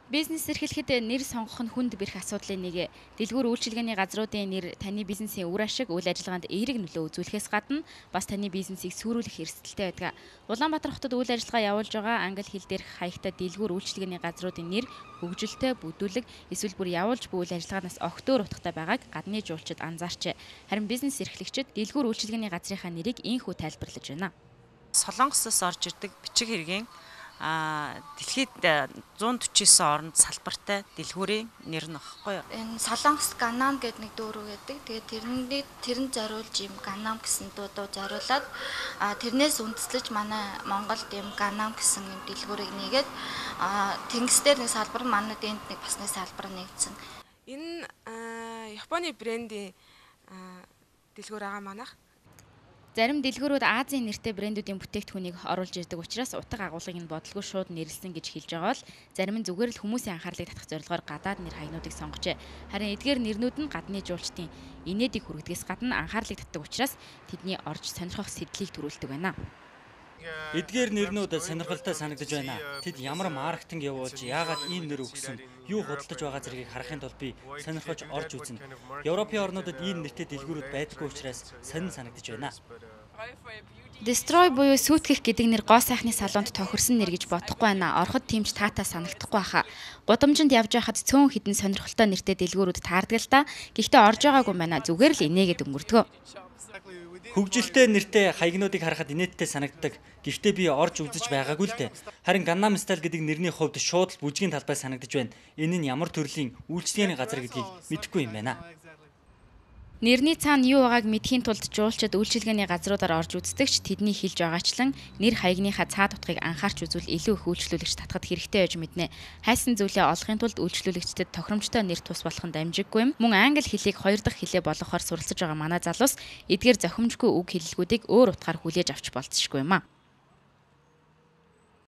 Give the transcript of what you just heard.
Бизнес эрхлэхэд нэр сонгох нь хүнд бэрх асуудлын нэг. Дэлгүүр үйлчилгээний газруудын нэр таны бизнесийн үр ашиг, үйл ажиллагаанд эерэг нөлөө үзүүлэхээс гадна бас таны бизнесийг сүрүүлэх эрсдэлтэй байдаг. Улаанбаатар хотод үйл ажиллагаа явуулж байгаа англи хэл дээрх хаягтай дэлгүүр үйлчилгээний газруудын нэр хөгжилтэй, бүдүүлэг, эсвэл бүр явуулж буй үйл ажиллагаанаас огтөөр утгатай байгааг гадны жуулчид анзаарчээ. Харин бизнес эрхлэгчид дэлгүүр үйлчилгээний газрынхаа нэрийг ийхүү тайлбарлаж байна. Солонгосоос орж ирдэг бичиг хэргийн дэлхийд 149 орнд салбартай дэлгүүрийн нэр нь багхгүй юу? Энэ Солонгос Ганам гэдэг нэг дүүрэг байдаг. Тэгээд тэрэнд зориулж юм Ганам гэсэн дуудуу зориулаад тэрнээс үндэслэж манай Монголд юм Ганам гэсэн юм дэлгүүрийг нэгээд тэнгисдэр нэг салбар манайд энд нэг бас нэг салбар нэгдсэн. Энэ Японы брендийн дэлгүүр байгаа манайх. Зарим дэлгүүрүүд Азийн нэртэй брэндүүдийн бүтээгдэхүүнийг оруулж ирдэг учраас утга агуулгыг нь бодлого шууд нэрлсэн гэж хэлж байгаа бол зарим нь зүгээр л хүмүүсийн анхаарлыг татах зорилгоор гадаад нэр хаягнуудыг сонгожээ. Харин эдгээр нэрнүүд нь гадны жуулчдын инээдийг хүргэдгээс гадна анхаарлыг татдаг учраас тэдний орж сонирхох сэдлийг төрүүлдэг байна. Эдгээр нэрнүүд сонирхолтой санагдаж байна. Тэд ямар маркетинг явуулж, яагаад ийм нэр өгсөн, юу худалдаж байгаа зэргийг харахын тулд би сонирхож орж үзнэ. Европын орнуудад ийм нэртэй дэлгүүрүүд байдаггүй учраас сонин санагдаж байна. Destroy буюу сүйтгэх гэдэг нэр гоо сайхны салонд тохирсон нэр гэж бодохгүй байна. Ороход тимч таатай санагдахгүй хаа. Гудамжинд явж байхад цөөн хідэн сонирхолтой нэртэй дэлгүүрүүд таардаг л та. Гэхдээ орж байгаагүй байна. Зүгээр л инээгээд өнгөрдгөө. Хөгжилтэй нэртэй хаягнуудыг харахад инээдтэй санагддаг. Гэхдээ би орж үзэж байгаагүй л дээ. Харин Gangnam Style гэдэг нэрний хувьд шууд л бүжгийн талбай санагдаж байна. Энэ нь ямар төрлийн үйлчлэгээний газар гэдгийг мэдэхгүй юм байна. Нэрний цаана юу байгааг мэдхийн тулд жуулчид үйлчилгээний газруудаар орж үздэгч тэдний хэлж байгаачлан нэр хаягныхаа цаад утгыг анхаарч үзвэл илүү их үйлчлүүлэгч татахад хэрэгтэй байж мэднэ. Хайсан зүйлээ олохын тулд үйлчлүүлэгчдэд тохиромжтой нэр тус болох нь дамжиггүй юм. Мөн англи хэлийг хоёр дахь хэлээ болгохоор суралцж байгаа манай залуус эдгээр зохимжгүй үг хэллэгүүдийг өөр утгаар хүлээж авч болцсошгүй юм а.